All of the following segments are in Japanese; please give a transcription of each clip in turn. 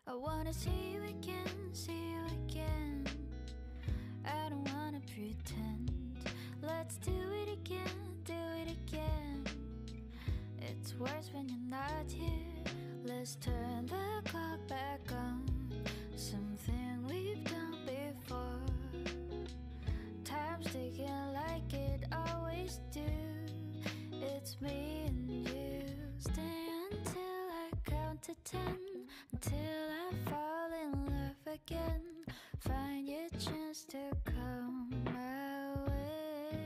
I wanna see you again, see you again. I don't wanna pretend. Let's do it again, do it again. It's worse when you're not here. Let's turn the clock back on. Something we've done before. Time's ticking like it always do. It's me and you. Stay until I count to 10. Until I fall in love again. Find your chance to come my way.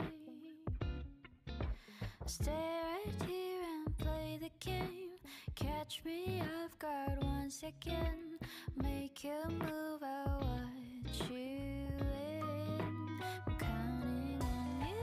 Stay right here and play the game. Catch me off guard once again. Make you move, I'll watch you in. I'm counting on you.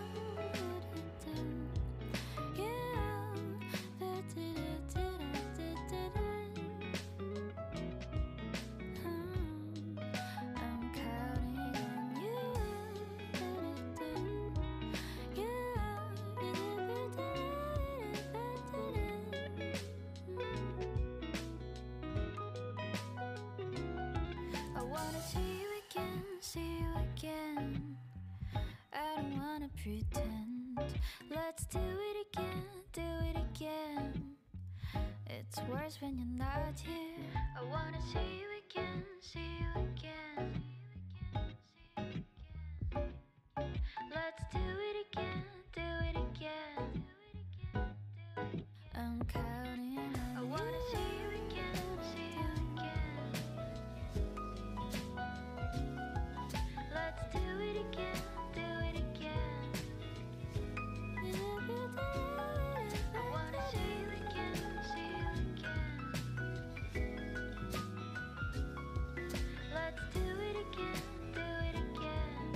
I wanna see you again, see you again. I don't wanna pretend. Let's do it again, do it again. It's worse when you're not here. I wanna see you again, see you again. Let's do it again, do it again. I'm counting on you. I wanna see you again, see you again. Let's do it again, do it again. I wanna see you again, see you again. Let's do it again, do it again.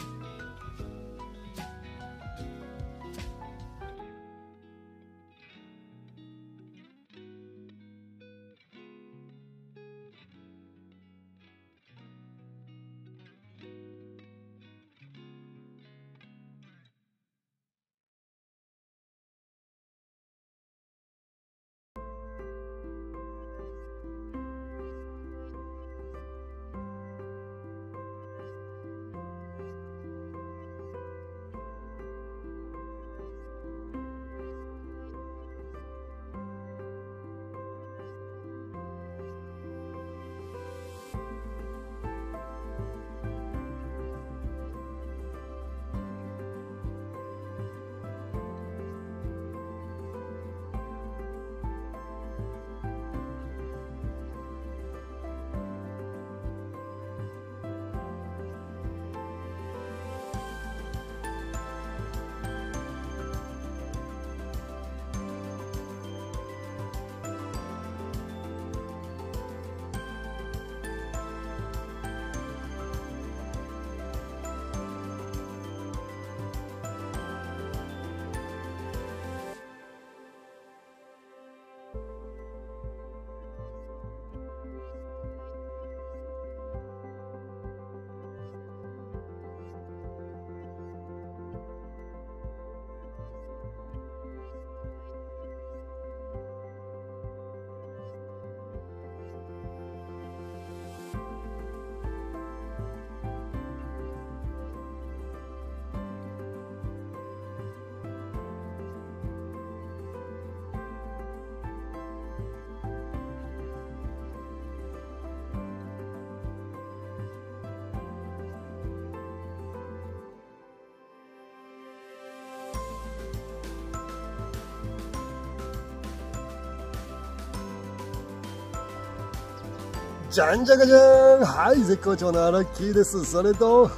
じゃんじゃがじゃん。はい、絶好調のアラッキーです。それと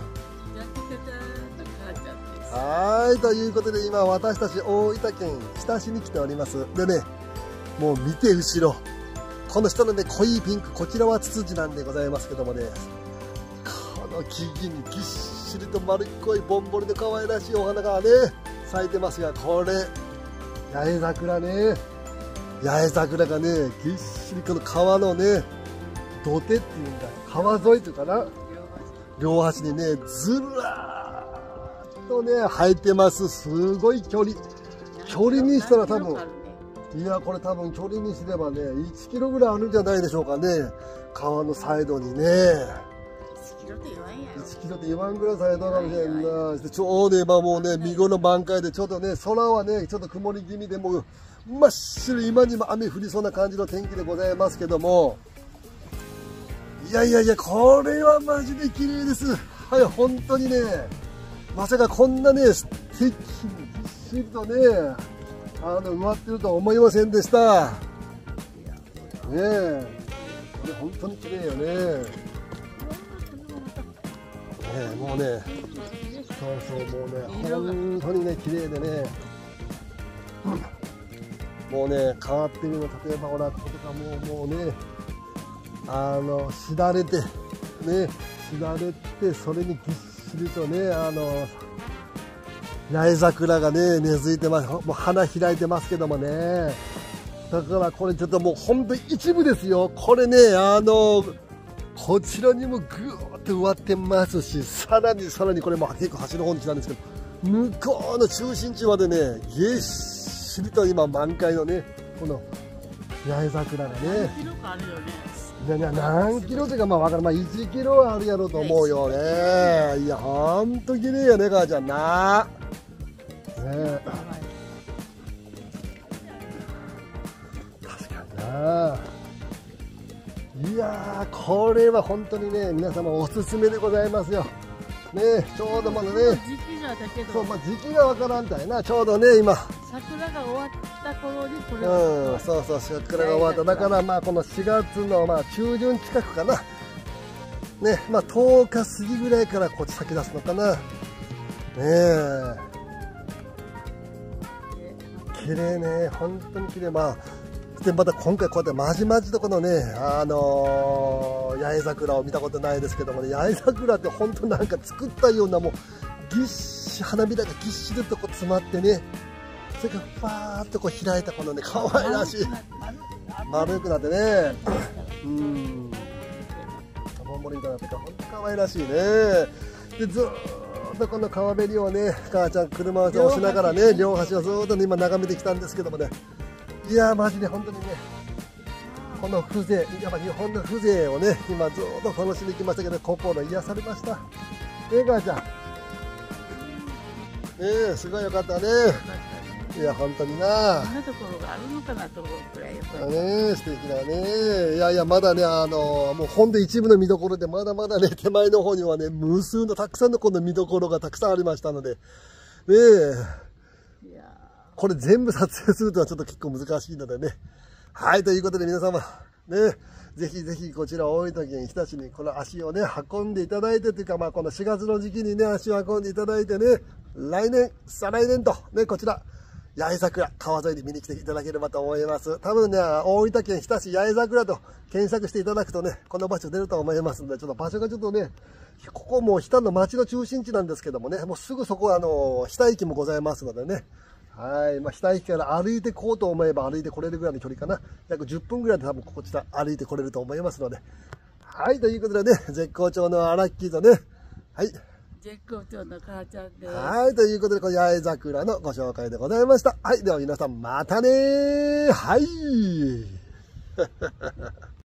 はい、ということで今私たち大分県日田市に来ております。でね、もう見て後ろ、この下のね濃いピンク、こちらはツツジなんでございますけどもね、この木々にぎっしりと丸っこいぼんぼりの可愛らしいお花がね咲いてますが、これ八重桜ね、八重桜がねぎっしりこの川のね土手っていうんだ、川沿いというかな、両端にねずらーっとね生えてます。すごい距離にしたら多分いや、これ多分距離にすればね、1キロぐらいあるんじゃないでしょうかね。川のサイドにね。 1キロって言わんやろ。 1キロって言わんぐらいサイドかもしれんな。ちょうど今もうね、見頃満開で、ちょっとね、空はね、ちょっと曇り気味で、もう真っ白、今にも雨降りそうな感じの天気でございますけども。いやいやいや、これはマジで綺麗です。はい、本当にね、まさかこんなね、素敵にぎっしりとね、埋まってるとは思いませんでした。ねえ、これ本当に綺麗よね。もうね、そうそう、もうね、本当にね、綺麗でね、もうね、変わってるの、例えばほら、こことかもうね、しだれて、ね、しだれて、それにぎっしりとね、八重桜がね、根付いてます。もう花開いてますけどもね。だからこれちょっともう本当に一部ですよ。これね、こちらにもぐーっと植わってますし、さらにこれも結構端の方に来たんですけど、向こうの中心地までね、ぎっしりと今満開のね、この八重桜がね。 何キロかあるよね。 何キロというかまあ分からん、まあ1キロはあるやろうと思うよね。いや、ほんと綺麗やね、母ちゃんな。ね、確かにな。いやー、これは本当にね、皆様おすすめでございますよ。ね、ちょうどまだね、 時期がだけど、 そう、まあ、時期がわからんたいな、ちょうどね、今。 桜が終わった頃にこれうん、そうそう、桜が終わった。だからまあ、この4月のまあ中旬近くかな。ね、まあ10日過ぎぐらいからこっち咲き出すのかな。ねえ。綺麗ね、本当に綺麗。まあ、でまた今回こうやってまじまじとこのね、八重桜を見たことないですけどもね、八重桜って本当なんか作ったようなもうぎっし花びらがぎっしりとこう詰まってね、それからファーっとこう開いたこのね可愛らしい丸くなってね、ぼんぼりみたいになって本当可愛らしいね。でずーっとこの川べりをね、母ちゃん車を押しながらね、両端をずーっと、ね、今眺めてきたんですけどもね、いやーマジで本当にね、この風情、やっぱ日本の風情をね、今ずっと楽しんできましたけど、心癒されました。母ちゃん。すごいよかったね。いや、本当にな。 こんなところがあるのかなと思うくらいよかった。 ね、素敵だね。いやいや、まだね、もうほんと一部の見どころで、まだまだね、手前の方にはね、無数のたくさんのこの見どころがたくさんありましたので、これ全部撮影するとはちょっと結構難しいのでね。はい、ということで皆様、ね、ぜひぜひこちら大分県日田市にこの足をね、運んでいただいてというか、まあこの4月の時期にね、足を運んでいただいてね、来年、再来年と、ね、こちら、八重桜、川沿いに見に来ていただければと思います。多分ね、大分県日田市八重桜と検索していただくとね、この場所出ると思いますので、ちょっと場所がちょっとね、ここもう日田の町の中心地なんですけどもね、もうすぐそこは日田駅もございますのでね、はい。まあ、日田駅から歩いてこうと思えば歩いてこれるぐらいの距離かな。約10分ぐらいで多分こちら歩いてこれると思いますので。はい。ということでね、絶好調のアラッキーとね、はい。 絶好調の母ちゃんです。 はい。ということで、この八重桜のご紹介でございました。はい。では皆さんまたねー。はい。